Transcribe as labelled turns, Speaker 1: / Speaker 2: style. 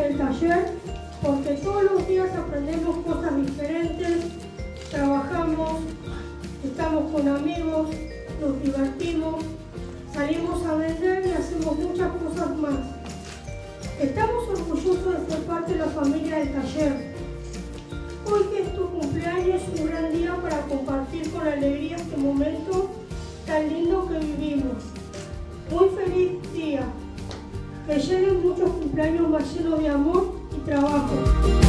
Speaker 1: del taller porque todos los días aprendemos cosas diferentes, trabajamos, estamos con amigos, nos divertimos, salimos a vender y hacemos muchas cosas más. Estamos orgullosos de ser parte de la familia del taller. Hoy que es tu cumpleaños es un gran día para compartir con alegría este momento tan lindo que vivimos. Muy feliz día. Que lleguen muchos cumpleaños más llenos de amor y trabajo.